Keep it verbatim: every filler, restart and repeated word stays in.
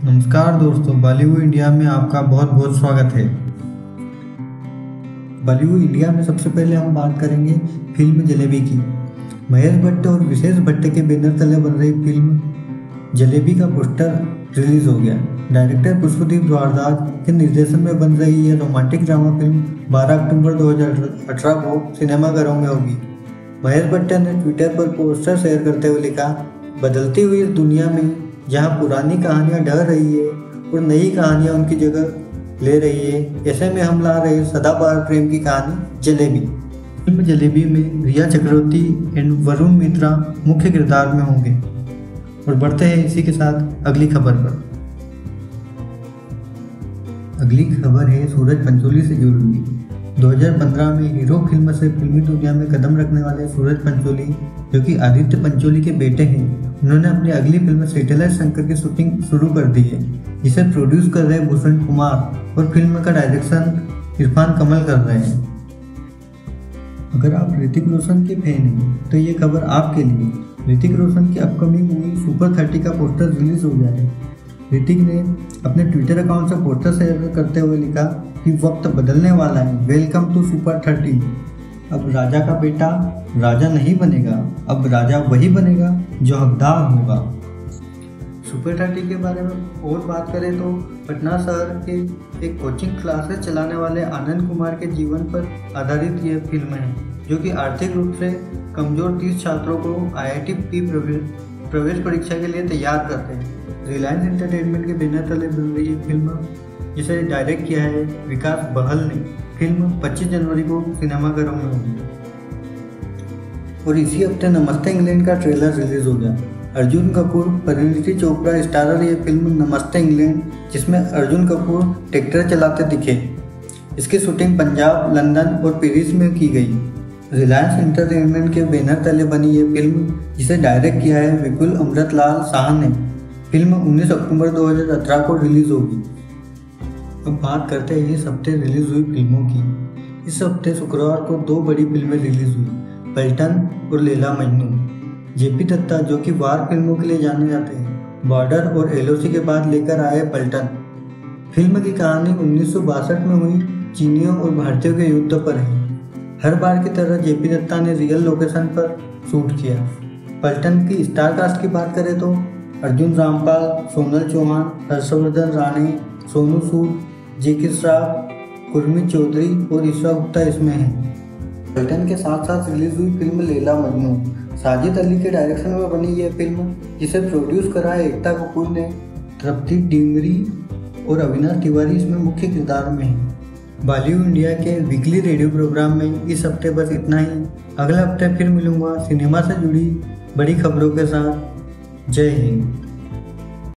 नमस्कार दोस्तों, बॉलीवुड इंडिया में आपका बहुत बहुत स्वागत है। बॉलीवुड इंडिया में सबसे पहले हम बात करेंगे फिल्म जलेबी की। महेश भट्ट और विशेष भट्ट के बैनर तले बन रही फिल्म जलेबी का पोस्टर रिलीज हो गया। डायरेक्टर पुष्पदीप द्वारदास के निर्देशन में बन रही यह रोमांटिक ड्रामा फिल्म बारह अक्टूबर दो हज़ार अठारह को सिनेमाघरों में होगी। महेश भट्ट ने ट्विटर पर पोस्टर शेयर करते हुए लिखा, बदलती हुई इस दुनिया में जहां पुरानी कहानियां ढह रही है और नई कहानियां उनकी जगह ले रही है, ऐसे में हम ला रहे सदाबहार प्रेम की कहानी जलेबी। फिल्म जलेबी में रिया चक्रवर्ती एंड वरुण मित्रा मुख्य किरदार में होंगे। और बढ़ते हैं इसी के साथ अगली खबर पर। अगली खबर है सूरज पंचोली से जुड़ी हुई। दो हज़ार पंद्रह में हीरो फिल्म से फिल्मी दुनिया में कदम रखने वाले सूरज पंचोली, जो कि आदित्य पंचोली के बेटे हैं, उन्होंने अपनी अगली फिल्म सैटेलाइट शंकर की शूटिंग शुरू कर दी है, जिसे प्रोड्यूस कर रहे भूषण कुमार और फिल्म का डायरेक्शन इरफान कमल कर रहे हैं। अगर आप ऋतिक रोशन के फैन हैं तो ये खबर आपके लिए। ऋतिक रोशन की अपकमिंग मूवी सुपर थर्टी का पोस्टर रिलीज हो गया है। ऋतिक ने अपने ट्विटर अकाउंट से पोस्टर शेयर करते हुए लिखा कि वक्त बदलने वाला है, वेलकम टू सुपर थर्टी। अब राजा का बेटा राजा नहीं बनेगा, अब राजा वही बनेगा जो हकदार होगा। सुपर थर्टी के बारे में और बात करें तो पटना शहर के एक कोचिंग क्लासेस चलाने वाले आनंद कुमार के जीवन पर आधारित यह फिल्म है, जो कि आर्थिक रूप से कमजोर तीस छात्रों को आई आई टी की प्रवेश परीक्षा के लिए तैयार करते हैं। रिलायंस एंटरटेनमेंट के बैनर तले बन रही है फिल्म, जिसे डायरेक्ट किया है विकास बहल ने। फिल्म पच्चीस जनवरी को सिनेमाघरों में होगी। और इसी हफ्ते नमस्ते इंग्लैंड का ट्रेलर रिलीज हो गया। अर्जुन कपूर, परिणीति चोपड़ा स्टारर ये फिल्म नमस्ते इंग्लैंड, जिसमें अर्जुन कपूर ट्रैक्टर चलाते दिखे। इसकी शूटिंग पंजाब, लंदन और पेरिस में की गई। रिलायंस एंटरटेनमेंट के बैनर तले बनी ये फिल्म, जिसे डायरेक्ट किया है विपुल अमृतलाल शाह ने। फिल्म उन्नीस अक्टूबर दो हज़ार अठारह को रिलीज होगी। अब बात करते हैं इस हफ्ते रिलीज हुई फिल्मों की। इस हफ्ते शुक्रवार को दो बड़ी फिल्में रिलीज हुई, पलटन और लैला मजनू। जेपी दत्ता, जो कि वार फिल्मों के लिए जाने जाते हैं, बॉर्डर और एल ओ सी के बाद लेकर आए पलटन। फिल्म की कहानी उन्नीस सौ बासठ में हुई चीनियों और भारतीयों के युद्ध पर है। हर बार की तरह जेपी दत्ता ने रियल लोकेशन पर शूट किया। पलटन की स्टार कास्ट की बात करें तो अर्जुन रामपाल, सोनल चौहान, हर्षवर्धन राणे, सोनू सूद, जेके श्रॉफ, कुर्मी चौधरी और ईशा गुप्ता इसमें हैं। पलटन के साथ साथ रिलीज हुई फिल्म लैला मजनू। साजिद अली के डायरेक्शन में बनी यह फिल्म, जिसे प्रोड्यूस करा है एकता कपूर ने। तृप्ति डिमरी और अविनाश तिवारी इसमें मुख्य किरदार में हैं। बॉलीवुड इंडिया के वीकली रेडियो प्रोग्राम में इस हफ्ते बस इतना ही। अगले हफ्ते फिर मिलूंगा सिनेमा से जुड़ी बड़ी खबरों के साथ। जय हिंद।